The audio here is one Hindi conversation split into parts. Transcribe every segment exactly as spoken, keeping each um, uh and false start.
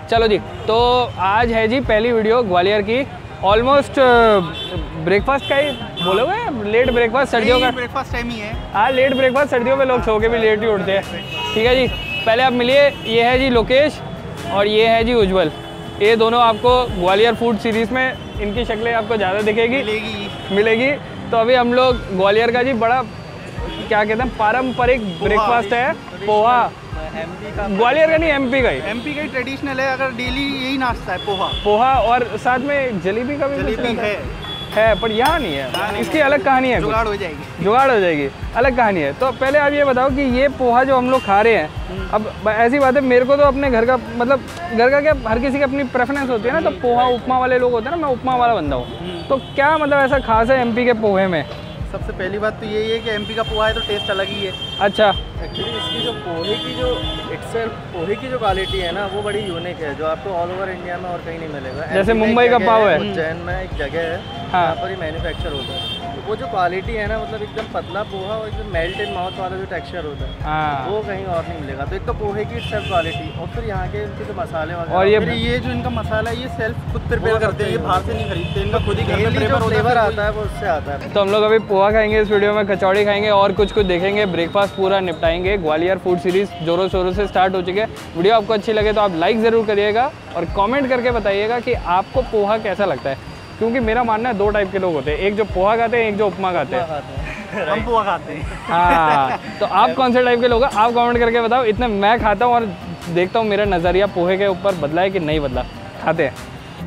चलो जी, तो आज है जी पहली वीडियो ग्वालियर की। ऑलमोस्ट ब्रेकफास्ट का ही बोलोगे, लेट ब्रेकफास्ट सर्दियों का ब्रेकफास्ट टाइम ही है। हाँ, लेट ब्रेकफास्ट सर्दियों में लोग सो के भी लेट ही उठते हैं। ठीक है जी, पहले आप मिलिए, ये है जी लोकेश और ये है जी उज्जवल। ये दोनों आपको ग्वालियर फूड सीरीज़ में इनकी शक्लें आपको ज़्यादा दिखेगी, मिलेगी मिलेगी। तो अभी हम लोग ग्वालियर का जी बड़ा क्या कहते हैं पारंपरिक ब्रेकफास्ट है पोहा। एमपी का, ग्वालियर का नहीं, एमपी का ही एमपी का ही ट्रेडिशनल है। अगर डेली यही नाश्ता है पोहा पोहा, और साथ में जलेबी का भी जलेबी है है, पर यहाँ नहीं है, इसकी अलग कहानी है, जुगाड़ हो जाएगी जुगाड़ हो जाएगी, अलग कहानी है। तो पहले आप ये बताओ कि ये पोहा जो हम लोग खा रहे हैं, अब ऐसी बात है, मेरे को तो अपने घर का मतलब घर का क्या, हर किसी की अपनी प्रेफरेंस होती है ना। तो पोहा उपमा वाले लोग होते हैं ना, मैं उपमा वाला बंदा हूँ। तो क्या मतलब ऐसा खास है एमपी के पोहे में? सबसे पहली बात तो यही है कि एमपी का पोहा है तो टेस्ट अलग ही है। अच्छा, एक्चुअली इसकी जो पोहे की जो इटसेल्फ पोहे की जो क्वालिटी है ना, वो बड़ी यूनिक है, जो आपको ऑल ओवर इंडिया में और कहीं नहीं मिलेगा। जैसे मुंबई का पाव है, उज्जैन में एक जगह है जहाँ पर ही मैन्युफैक्चर होता है। वो जो क्वालिटी है ना, मतलब एकदम पतला पोहा और एकदम मेल्ट इन माउथ वाला जो टेक्सचर होता है, हाँ, वो कहीं और नहीं मिलेगा। तो एक तो पोहे की सेल्फ क्वालिटी, और फिर यहाँ के इनके जो मसाले वगैरह, और ये फिर ये जो इनका मसाला है ये सेल्फ खुद प्रिपेयर करते हैं, ये बाहर से नहीं खरीदते, इनका खुद ही घर में जो फ्लेवर आता है वो उससे आता है। तो हम लोग अभी पोहा खाएंगे इस वीडियो में, कचौड़ी खाएंगे और कुछ कुछ देखेंगे, ब्रेकफास्ट पूरा निपटाएंगे। ग्वालियर फूड सीरीज जोरों शोरों से स्टार्ट हो चुकी है। वीडियो आपको अच्छी लगे तो आप लाइक ज़रूर करिएगा और कमेंट करके बताइएगा कि आपको पोहा कैसा लगता है, क्योंकि मेरा मानना है दो टाइप के लोग होते हैं, एक जो पोहा खाते हैं, एक जो उपमा खाते हैं। हम पोहा खाते हैं। हाँ, तो आप कौन से टाइप के लोग हैं आप कमेंट करके बताओ। इतने मैं खाता हूँ और देखता हूँ मेरा नज़रिया पोहे के ऊपर बदला है कि नहीं बदला। खाते हैं।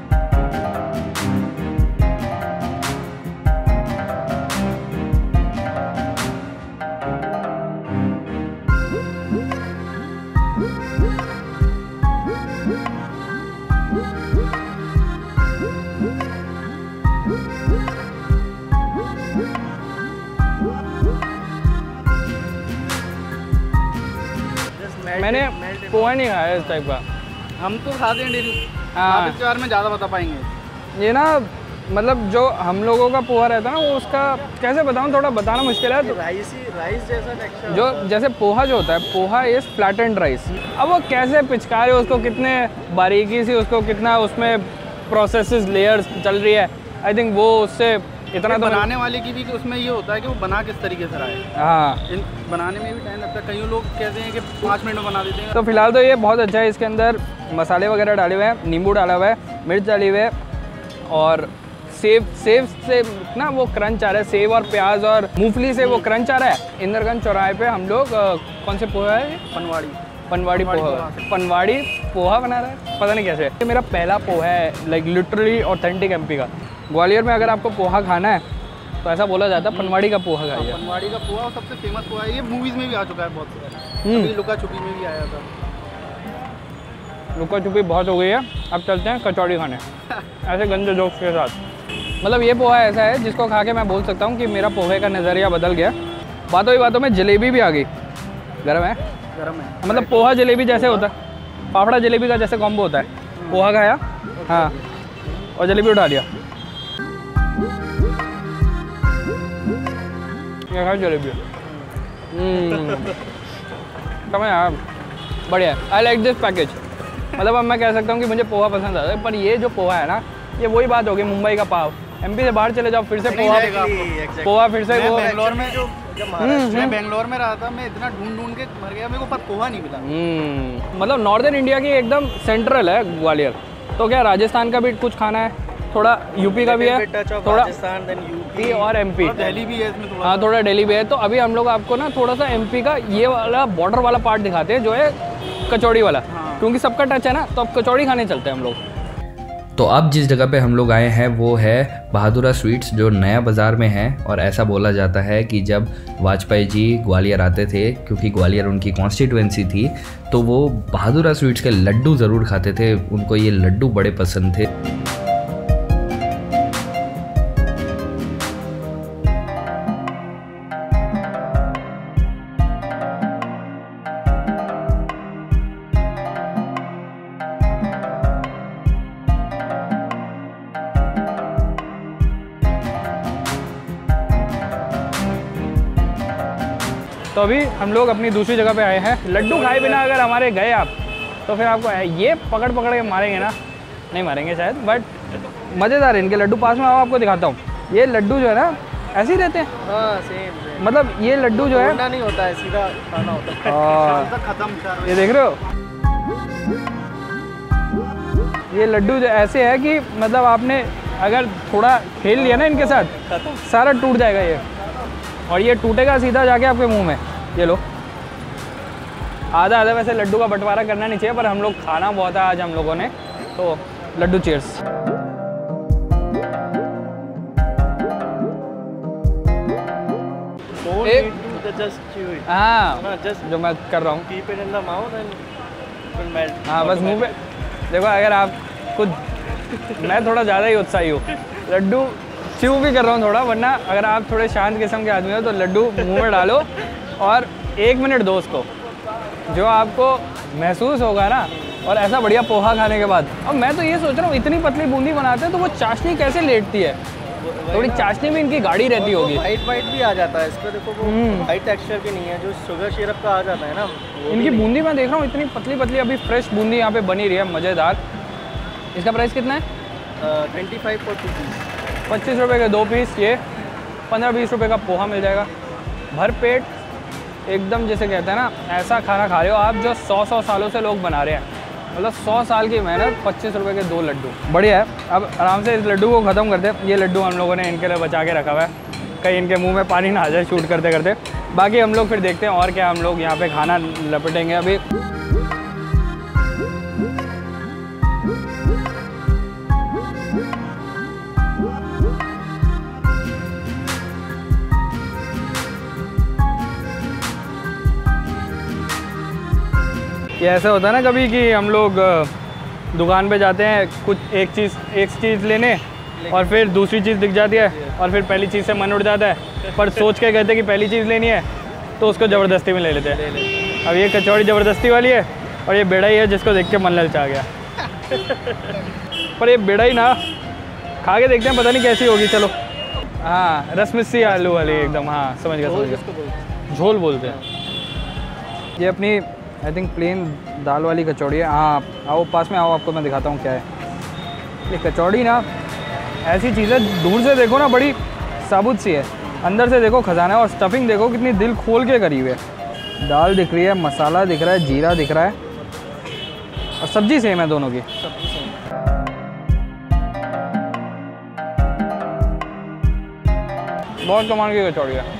मैंने पोहा नहीं खाया इस टाइप का। हम तो खाते हैं डेली। हाँ। आप इसके बारे में ज़्यादा बता पाएंगे। ये ना मतलब जो हम लोगों का पोहा रहता है ना, वो उसका कैसे बताऊँ, थोड़ा बताना मुश्किल है। तो राइस ही राइस जैसा टेक्सचर जो जैसे पोहा जो होता है, poha is flat and rice. अब वो कैसे पिचकारे उसको, कितने बारीकी से उसको, कितना उसमें प्रोसेसेस लेयर्स चल रही है, आई थिंक वो उससे इतना तो बनाने वाले की भी उसमें ये होता है कि वो बना किस तरीके से रहा है। हाँ, इन बनाने में भी टाइम लगता है। कई लोग कहते हैं कि पाँच मिनट में बना देते हैं। तो फिलहाल तो ये बहुत अच्छा है। इसके अंदर मसाले वगैरह डाले हुए हैं, नींबू डाला हुआ है, मिर्च डाली हुई है और सेब सेब से ना वो क्रंच आ रहा है, सेब और प्याज और मूंगफली से वो क्रंच आ रहा है। इंदरगंज चौराहे पे हम लोग कौन से पोहा है, पनवाड़ी पनवाड़ी पोहा, पनवाड़ी पोहा बना रहा है, पता नहीं कैसे। ये मेरा पहला पोहा है, लाइक लिटरली ऑथेंटिक एमपी का। ग्वालियर में अगर आपको पोहा खाना है तो ऐसा बोला जाता है पनवाड़ी का पोहा खाइए। पनवाड़ी का पोहा सबसे फेमस पोहा है। ये मूवीज में भी आ चुका है बहुत सारा, अभी लुका छुपी में भी आया था। लुका छुपी बहुत हो गई है, अब चलते हैं कचौड़ी खाने ऐसे गंदे जोक्स के साथ। मतलब ये पोहा ऐसा है जिसको खा के मैं बोल सकता हूँ कि मेरा पोहे का नज़रिया बदल गया। बातों ही बातों में जलेबी भी आ गई। गर्म है, गर्म है। मतलब पोहा जलेबी जैसे होता है, फाफड़ा जलेबी का जैसे कॉम्बो होता है। पोहा खाया, हाँ, और जलेबी उठा दिया। ये खाया जलेबी, समझ यार, बढ़िया। I like this package. मतलब अब मैं कह सकता हूँ कि मुझे पोहा पसंद आता है, पर ये जो पोहा है ना, ये वही बात होगी मुंबई का पाव। एमपी से बाहर चले जाओ फिर से पोहा, पोहा फिर से वो। बेंगलोर में जो मैं बेंगलोर में रहा था, मैं इतना ढूंढ ढूंढ के मर गया, मेरे को पर पोहा नहीं मिला। मतलब नॉर्दर्न इंडिया की एकदम सेंट्रल है ग्वालियर। तो क्या राजस्थान का भी कुछ खाना है, थोड़ा यूपी का भी है, थोड़ा राजस्थान, देन यूपी और एमपी, दिल्ली भी है इसमें थोड़ा। हाँ, थोड़ा दिल्ली भी है। तो अभी हम लोग आपको ना थोड़ा सा एमपी का ये वाला बॉर्डर वाला पार्ट दिखाते हैं, जो है कचौड़ी वाला। हाँ। क्योंकि सबका टच है ना, तो अब कचौड़ी खाने चलते हैं हम लोग। तो अब जिस जगह पे हम लोग आए हैं वो है बहादुरा स्वीट्स, जो नया बाज़ार में है। और ऐसा बोला जाता है कि जब वाजपेयी जी ग्वालियर आते थे, क्योंकि ग्वालियर उनकी कॉन्स्टिट्यूएंसी थी, तो वो बहादुरा स्वीट्स के लड्डू ज़रूर खाते थे। उनको ये लड्डू बड़े पसंद थे। तो अभी हम लोग अपनी दूसरी जगह पे आए हैं। लड्डू खाए बिना अगर हमारे गए आप तो फिर आपको ये पकड़ पकड़ के मारेंगे ना, नहीं मारेंगे शायद, बट मज़ेदार है इनके लड्डू। पास में आओ आपको दिखाता हूँ। ये लड्डू जो है ना ऐसे ही रहते हैं। हाँ सेम सेम। मतलब ये लड्डू जो है नहीं होता है, सीधा खाना होता है। खत्म। ये देख रहे हो, ये लड्डू जो ऐसे है कि मतलब आपने अगर थोड़ा खेल लिया ना इनके साथ, सारा टूट जाएगा ये, और ये टूटेगा सीधा जाके आपके मुंह में। ये लो, आधा आधा। वैसे लड्डू का बंटवारा करना नहीं चाहिए, पर हम लोग खाना बहुत है आज हम लोगों ने, तो लड्डू चीयर्स। एक हाँ जो मैं कर रहा हूँ, हाँ बस मुंह पे देखो। अगर आप खुद, मैं थोड़ा ज़्यादा ही उत्साही हूँ, लड्डू च्यू भी कर रहा हूँ थोड़ा, वरना अगर आप थोड़े शांत किस्म के आदमी हो तो लड्डू मुंह में डालो और एक मिनट दो उसको, जो आपको महसूस होगा ना। और ऐसा बढ़िया पोहा खाने के बाद। अब मैं तो ये सोच रहा हूँ, इतनी पतली बूंदी बनाते हैं तो वो चाशनी कैसे लेटती है? थोड़ी चाशनी में इनकी गाड़ी रहती होगी। वाइट वाइट भी आ जाता है इस पर, देखो वो वाइट टेक्सचर की नहीं है, जो शुगर सिरप का आ जाता है ना। इनकी बूंदी मैं देख रहा हूँ इतनी पतली पतली, अभी फ्रेश बूंदी यहाँ पे बनी रही है, मज़ेदार। इसका प्राइस कितना है? Twenty five for two piece, पच्चीस रुपये के दो पीस। ये पंद्रह बीस रुपये का पोहा मिल जाएगा। भर पेट एकदम, जैसे कहते हैं ना, ऐसा खाना खा रहे हो आप जो सौ सौ सालों से लोग बना रहे हैं। मतलब सौ साल की मेहनत, पच्चीस रुपये के दो लड्डू, बढ़िया है। अब आराम से इस लड्डू को ख़त्म करते हैं। ये लड्डू हम लोगों ने इनके लिए बचा के रखा हुआ है, कहीं इनके मुंह में पानी ना आ जाए शूट करते करते। बाकी हम लोग फिर देखते हैं और क्या हम लोग यहाँ पे खाना लपेटेंगे अभी। ये ऐसा होता है ना कभी कि हम लोग दुकान पे जाते हैं कुछ एक चीज़ एक चीज़ लेने, और फिर दूसरी चीज़ दिख जाती है और फिर पहली चीज़ से मन उठ जाता है, पर सोच के कहते हैं कि पहली चीज़ लेनी है तो उसको ज़बरदस्ती में ले लेते हैं। अब ये कचौड़ी ज़बरदस्ती वाली है और ये बेड़ा ही है जिसको देख के मन ललचा गया। पर ये बेड़ा ही ना, खा के देखते हैं, पता नहीं कैसी होगी। चलो, हाँ रसमिस्सी आलू वाली एकदम, हाँ समझ गया समझ गया, झोल बोलते हैं। ये अपनी आई थिंक प्लेन दाल वाली कचौड़ी है। हाँ आओ पास में आओ, आपको मैं दिखाता हूँ क्या है ये कचौड़ी ना। ऐसी चीज़ है, दूर से देखो ना बड़ी साबुत सी है, अंदर से देखो खजाना है, और स्टफिंग देखो कितनी दिल खोल के करी हुई है। दाल दिख रही है, मसाला दिख रहा है, जीरा दिख रहा है, और सब्जी सेम है दोनों की। बहुत कमाल की कचौड़ी है।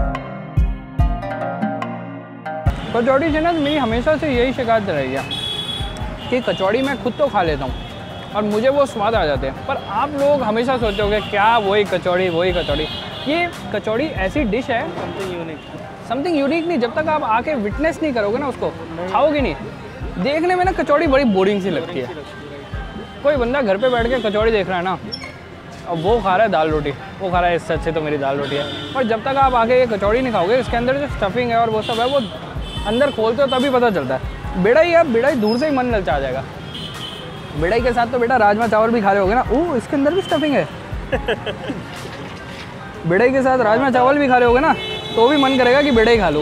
कचौड़ी से ना मेरी हमेशा से यही शिकायत रही है कि कचौड़ी मैं खुद तो खा लेता हूँ और मुझे वो स्वाद आ जाते हैं, पर आप लोग हमेशा सोचोगे क्या वही कचौड़ी वही कचौड़ी। ये कचौड़ी ऐसी डिश है, समथिंग यूनिक, समथिंग यूनिक नहीं, जब तक आप आके विटनेस नहीं करोगे ना, उसको खाओगे नहीं। देखने में ना कचौड़ी बड़ी बोरिंग सी लगती है। कोई बंदा घर पे बैठ के कचौड़ी देख रहा है ना, अब वो खा रहा है दाल रोटी, वो खा रहा है इससे अच्छे तो मेरी दाल रोटी है, पर जब तक आप आके ये कचौड़ी नहीं खाओगे, इसके अंदर जो स्टफिंग है और वो सब है, वो अंदर खोलते हो तभी पता चलता है। बेड़ा ही है, बेड़ा ही दूर से ही मन ललचा जाएगा। बेड़ाई के साथ तो बेटा राजमा चावल भी खा रहे होगे ना, ओह इसके अंदर भी स्टफिंग है। बेड़ाई के साथ राजमा चावल भी खा रहे होगे ना, तो भी मन करेगा कि बेड़ाई खा लो।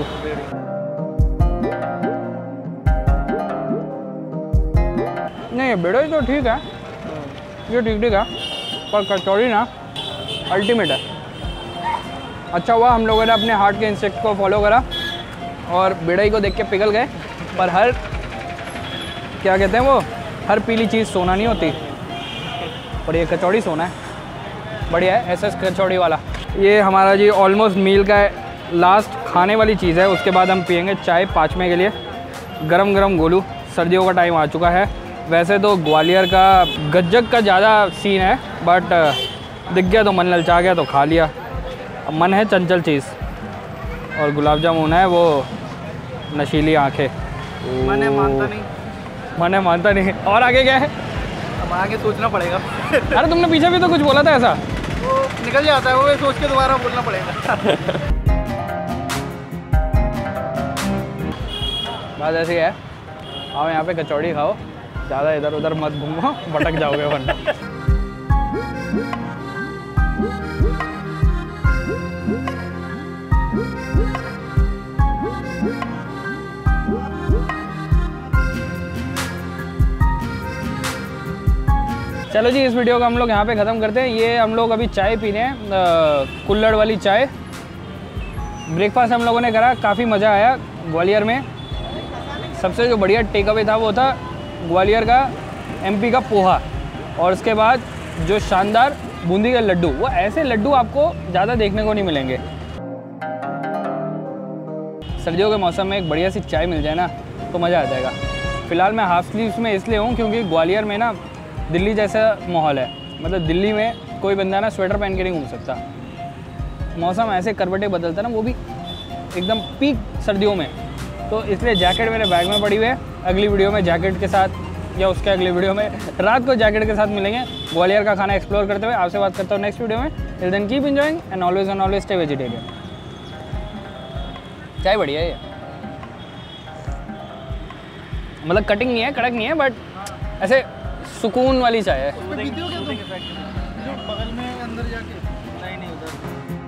नहीं बेड़ाई तो ठीक है, ये ठीक ठीक है, पर कचौड़ी ना अल्टीमेट है। अच्छा हुआ हम लोगों ने अपने हार्ट के इंस्टिंक्ट को फॉलो करा और बेड़ाई को देख के पिघल गए, पर हर क्या कहते हैं वो, हर पीली चीज़ सोना नहीं होती, और ये कचौड़ी सोना है। बढ़िया है एसएस कचौड़ी वाला। ये हमारा जी ऑलमोस्ट मील का लास्ट खाने वाली चीज़ है, उसके बाद हम पियेंगे चाय पाँचवें के लिए। गरम गरम गोलू, सर्दियों का टाइम आ चुका है। वैसे तो ग्वालियर का गज्जक का ज़्यादा सीन है, बट दिख गया तो मन ललचा गया तो खा लिया। अब मन है चंचल चीज़, और गुलाब जामुन है वो नशीली आँखें। मैंने मानता नहीं, मैंने मानता नहीं। और आगे क्या है? अब आगे सोचना पड़ेगा। अरे तुमने पीछे भी तो कुछ बोला था ऐसा। वो निकल जाता है, वो सोच के दोबारा बोलना पड़ेगा। बात ऐसी है, आओ यहाँ पे कचौड़ी खाओ, ज़्यादा इधर उधर मत घूमो, भटक जाओगे वरना। चलो जी, इस वीडियो को हम लोग यहाँ पे ख़त्म करते हैं। ये हम लोग अभी चाय पी रहे हैं, कुल्हड़ वाली चाय। ब्रेकफास्ट हम लोगों ने करा, काफ़ी मज़ा आया ग्वालियर में। सबसे जो बढ़िया टेक अवे था वो था ग्वालियर का एमपी का पोहा, और उसके बाद जो शानदार बूंदी के लड्डू। वो ऐसे लड्डू आपको ज़्यादा देखने को नहीं मिलेंगे। सर्दियों के मौसम में एक बढ़िया सी चाय मिल जाए ना तो मज़ा आ जाएगा। फ़िलहाल मैं हाफ स्लीव्स में इसलिए हूँ क्योंकि ग्वालियर में ना दिल्ली जैसा माहौल है। मतलब दिल्ली में कोई बंदा ना स्वेटर पहन के नहीं घूम सकता। मौसम ऐसे करवटें बदलता है ना, वो भी एकदम पीक सर्दियों में। तो इसलिए जैकेट मेरे बैग में पड़ी हुई है। अगली वीडियो में जैकेट के साथ या उसके अगले वीडियो में रात को जैकेट के साथ मिलेंगे, ग्वालियर का खाना एक्सप्लोर करते हुए। आपसे बात करता हूँ नेक्स्ट वीडियो में। Till then keep enjoying and always and always stay vegetarian. चाय बढ़िया है ये, मतलब कटिंग नहीं है, कड़क नहीं है, बट ऐसे सुकून वाली चाय है। बगल में अंदर जाके नहीं नहीं उधर